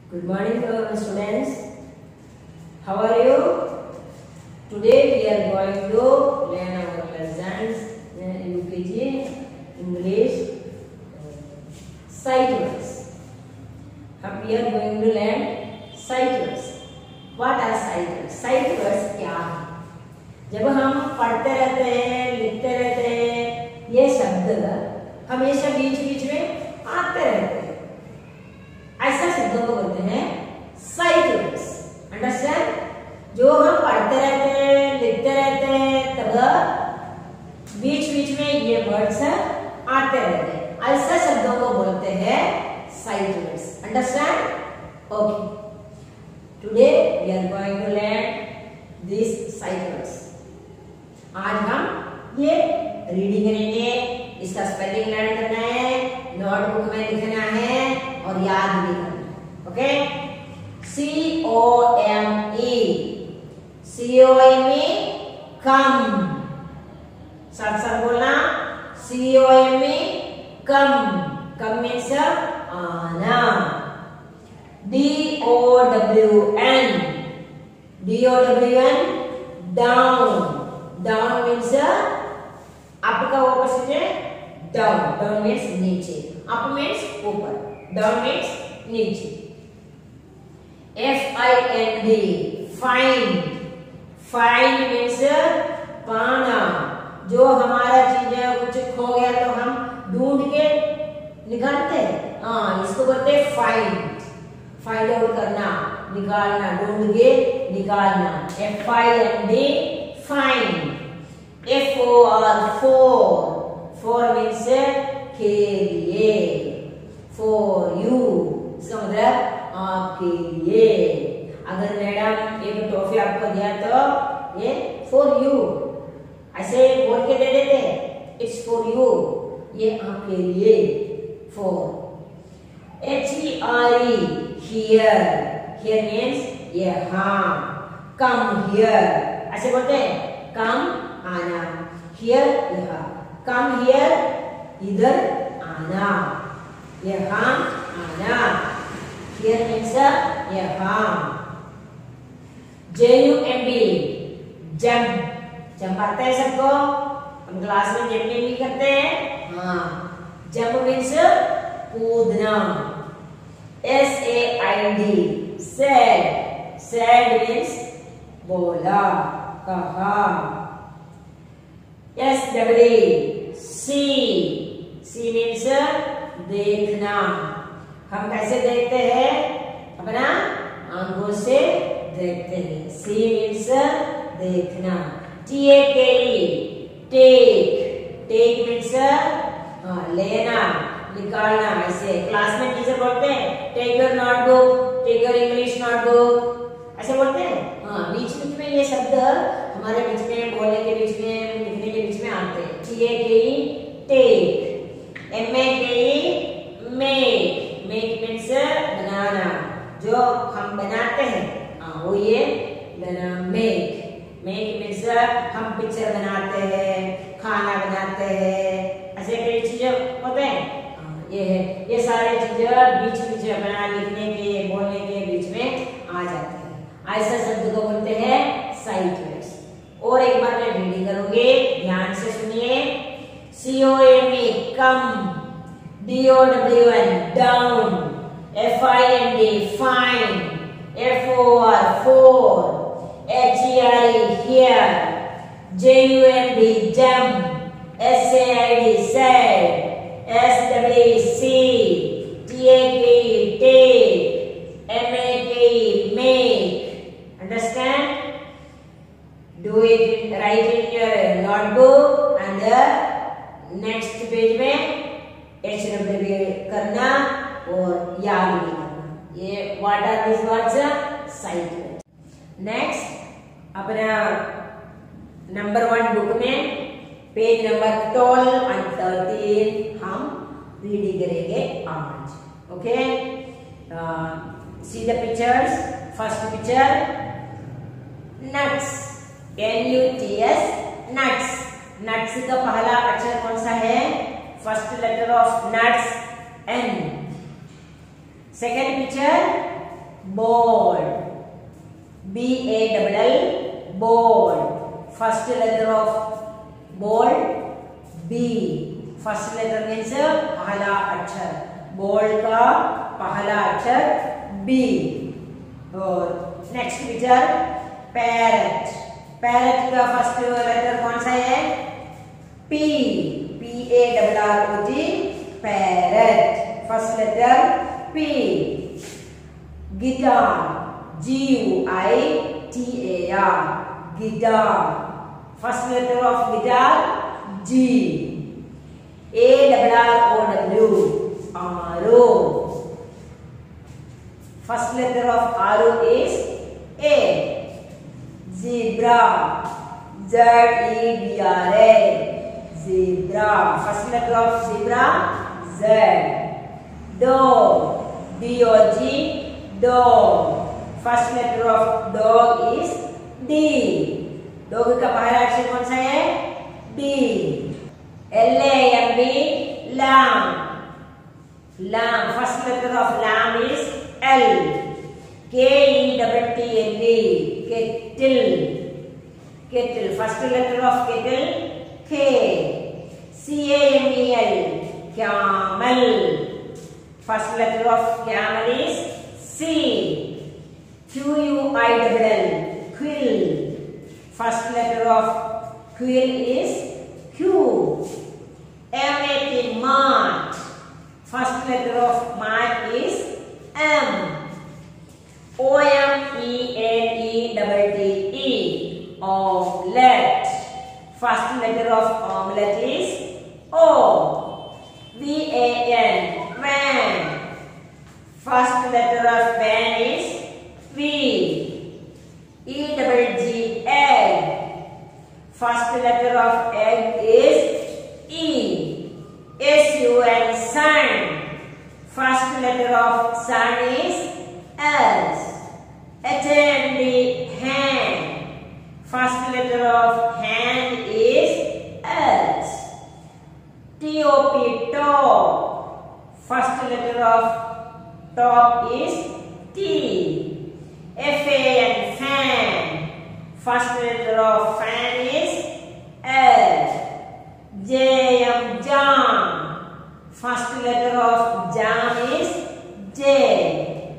Good morning, students. How are you? Today we are going to learn our lessons UKG English sight words. We are going to learn sight words. What are sight words? Sight words क्या है? जब हम पढ़ते रहते हैं, लिखते रहते हैं, ये शब्द हमेशा बीच बीच में आते रहते हैं। ऐसा शब्दों को बोलते हैं साइट वर्ड्स। अंडरस्टैंड? जो हम पढ़ते रहते हैं, लिखते रहते हैं, तब बीच बीच में ये वर्ड्स आते रहते हैं। ऐसा शब्दों को बोलते हैं sight words. Understand? Okay. Today we are going to learn this sight words. आज हम ये रीडिंग करेंगे, इसका स्पेलिंग लर्न करना है, नोटबुक में लिखना है और याद भी करना है। ओके? COME, COME, come. साथ साथ बोलना, COME, कम। कम मीन्स आना। DOWN, DOWN, down. Down means up का ऑपोजिट है डाउन। डाउन मीन्स नीचे, अप मीन्स ऊपर, डाउन मीन्स नीचे। FIND, find. फाइंड मीन्स पाना। जो हमारा चीज है कुछ खो गया तो हम ढूंढ के निकालते हैं, हाँ, इसको बोलते हैं फाइंड। फाइंड आउट करना, निकालना, ढूंढ के निकालना। FIND, find. फोर मीन्स के लिए, फॉर यू, इसका मतलब आपके लिए। अगर मैडम एक टॉफी आपको दिया तो ये फॉर यू ऐसे बोल के दे देते, इट्स फॉर यू, ये आपके लिए। For. HERE, here. Here means यहाँ। कम हियर ऐसे बोलते हैं, कम आना। हियर यहाँ, कम हियर इधर आना, यहाँ आना। हियर मीन्स यहाँ। JUMP, jump. जंप आता है सबको? हम क्लास में जंपिंग भी करते हैं, हाँ। जंप मीन्स कूदना। SAID, said. सैड मीन्स बोला, कहा। SEE, सी मीन्स देखना। हम कैसे देखते हैं? अपना आंखों से देखते हैं। सी मीन्स देखना। TAKE, take. टेक मीन्स लेना, निकालना। ऐसे क्लास में टीचर बोलते हैं, take your notebook, take your English notebook, ऐसे बोलते हैं, हाँ। बीच बीच में ये शब्द हमारे बीच में, बोलने के बीच में, लिखने के बीच में आते हैं। TAKE, take. MAKE, make. Make means बनाना। जो हम बनाते हैं, हाँ, वो ये बना, मेक। मेक मीन्स हम पिक्चर बनाते हैं, खाना बनाते हैं, ऐसे कई चीजें होते हैं, ये है। ये सारे चीजें बीच बीच में बना, लिखने के, बोलने के बीच में आ जाते हैं। ऐसा शब्द को बोलते हैं साइट वर्ड्स। और एक बार मैं रीडिंग करूंगी, ध्यान से सुनिए। COME, come. DOWN, down. FIND, find. FOR, for. HERE, here. JUMP, jump. SAID, said. SEE, TAKE, take. MAKE, make. Understand? Do it, write in your notebook and the next page में HW करना और याद भी करना। ये what are these words? Sight words. Next, अपना number 1 book में page number 12 और 13 हम रीडिंग करेंगे आज। Okay? See the pictures. First picture, nuts. NUTS, nuts. Nuts का पहला अक्षर कौन सा है? First letter of nuts, N. Second picture, bold. B-A-L-L, bold. First letter of bold, B. First letter means पहला अक्षर. Bold का पहला अक्षर B. और next picture parrot. Parrot का first letter कौन सा है? P. P-A-R-R-O-T, parrot. First letter P. Guitar. G-U-I-T-A-R, guitar. First letter of guitar, G. A-R-R-O-W, arrow. First letter of arrow is A. Zebra. Z-E-B-R-A, zebra. First letter of zebra, Z. Dog. D-O-G, dog. First letter of dog is D. Dog का पहला अक्षर कौन सा है? D. L-A-M-B, lamb. Lamb. First letter of lamb is L. K-E-T-T-L-E, kettle. Kettle. First letter of kettle, K. C-A-M-E-L, camel. First letter of camel is C. Q-U-I-L-L, quill. First letter of quill is Q. M-A-T, mat. First letter of mat is M. O-M-E-L-E-T-T-E, omelette. First letter of omelette is O. V-A-N, van. First letter of van is V. E-double-G, egg. First letter of egg is E. S-U-N, sun. First letter of sun is S. H-A-N-D, hand. First letter of hand is S. T-O-P, top. First letter of top is T. F-A-N, fan. First letter of fan is L. J-M, jam. First letter of jam is J.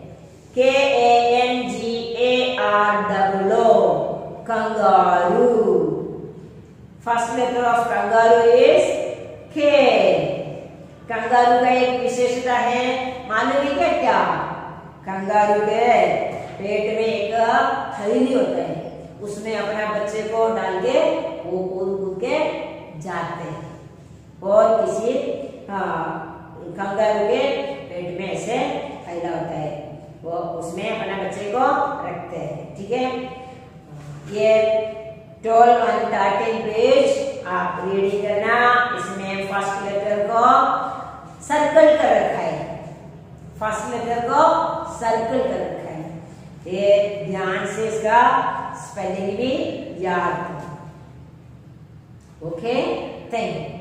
K-A-N-G-A-R-O-O, kangaroo. First letter of kangaroo is K. Kangaroo का एक विशेषता है, मालूम है क्या? Kangaroo के पेट में एक थैली होता है, उसमें अपना बच्चे को डाल के वो कूद कूद के जाते हैं. और किसी कंगारू के पेट में ऐसे थैला होता है, वो उसमें अपना बच्चे को रखते हैं. ठीक है, ये 12 और 13 पेज आप रीडिंग करना. इसमें फर्स्ट लेटर को सर्कल कर रखा है, फर्स्ट लेटर को सर्कल कर रखा है. ये ध्यान से इसका स्पेलिंग भी याद. Okay, thank you.